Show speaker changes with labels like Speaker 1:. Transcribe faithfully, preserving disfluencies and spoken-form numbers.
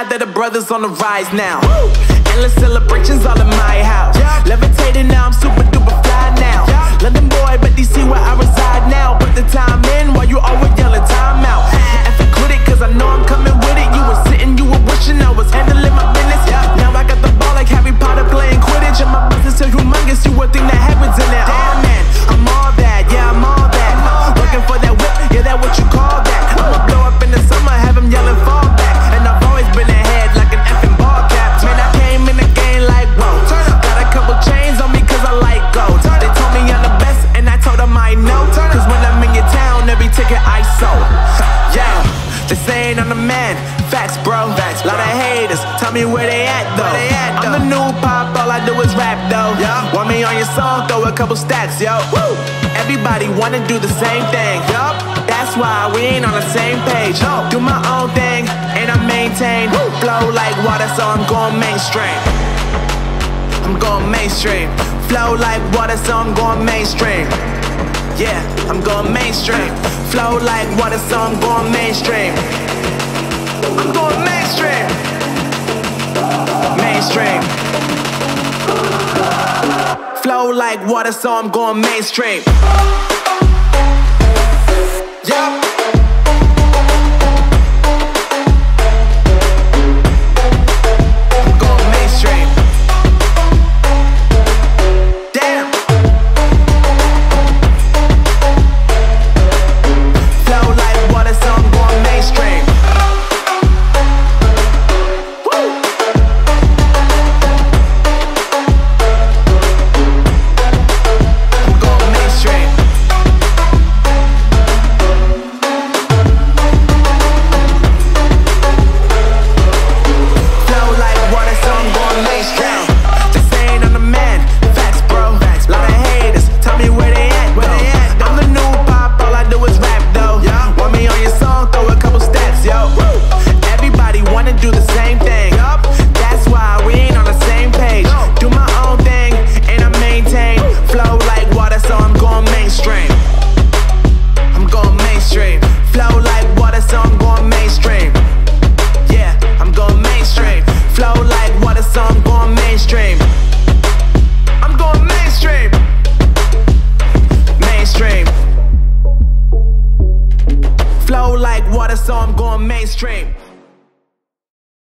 Speaker 1: that the brothers on the rise now. Woo! Endless celebrations all in my house. Yeah. Levitating now, I'm super duper fly now. Yeah. London boy, but D C where I reside now. Put the time in while you always yelling time out. And if quit it, cause I know I'm coming with it. You were sitting, you were wishing I was handling my business. Yeah. Now I got the ball like Harry Potter playing Quidditch. And my business so humongous, you would think that happens in it. Damn man, I'm all that, yeah I'm all that. Working for that whip, yeah that what you call that. I'ma blow up in the summer, have him yelling fall back. And I've always been ahead like an effing ball cap. Man, I came in the game like whoa. Got a couple chains on me cause I like gold. They told me I'm the best and I told them I know. Cause when I'm in your town, every ticket I sold. Yeah, they saying I'm the man. Facts bro, Facts, lot of haters, tell me where they at though. They at, though. I'm the new pop, all I do is rap though. Yeah. Want me on your song, throw a couple stacks, yo. Woo. Everybody wanna do the same thing, yup. That's why we ain't on the same page. No. Do my own thing, and I maintain. Woo. Flow like water, so I'm going mainstream. I'm going mainstream. Flow like water, so I'm going mainstream. Yeah, I'm going mainstream. Flow like water, so I'm going mainstream. I'm going mainstream. Mainstream. Flow like water, so I'm going mainstream. Yeah. Flow like water, so I'm going mainstream.